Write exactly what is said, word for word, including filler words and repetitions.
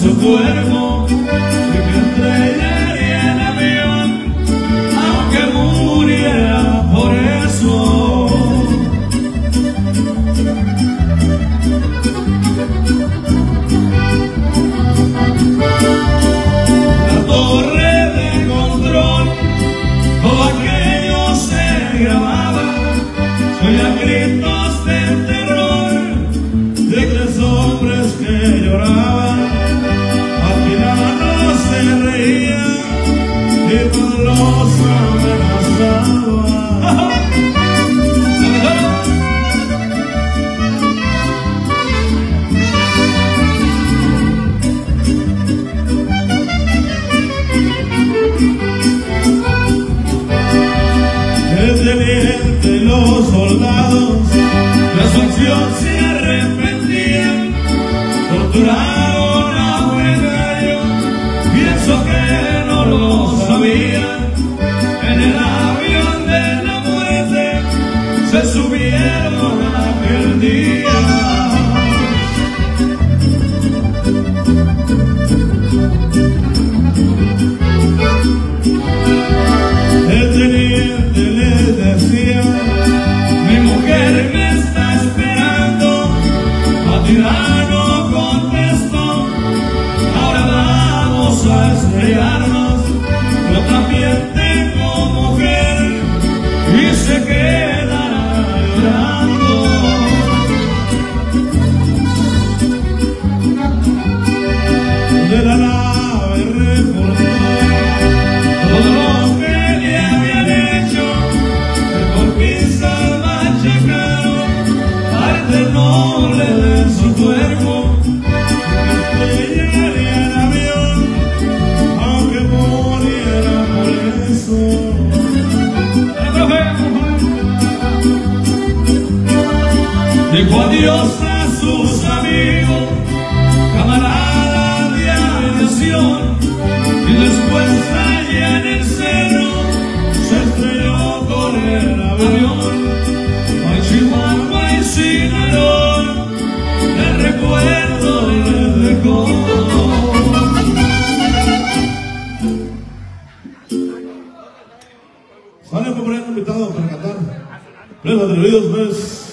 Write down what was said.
su cuerpo y que estrellaría el avión, aunque muriera por eso. La torre de control, todo aquello se grababa, se oía gritos de terror de tres hombres que lloraban. Al final no se reían y todos los amenazaban. El teniente y los soldados de su acción se arrepentían, torturaron a buen gallo, pienso que no lo sabían. En el avión de la muerte se subieron aquel día. El teniente les decía: mi mujer me está esperando. Matirano contestó: ahora vamos a estrellarnos. Yo también tengo mujer y se quedará llorando. De la nave reportó todo lo que le habían hecho, el golpista machacado, arte noble de su cuerpo, que estrellaría el avión, aunque muriera por eso. Dijo adiós a sus amigos, camaradas de aviación, y después allá en el cerro se estrelló con el avión. Ay, Chihuahua y Sinaloa, el recuerdo le dejó. Sale por ahí invitado para cantar. Los atrevidos, pues.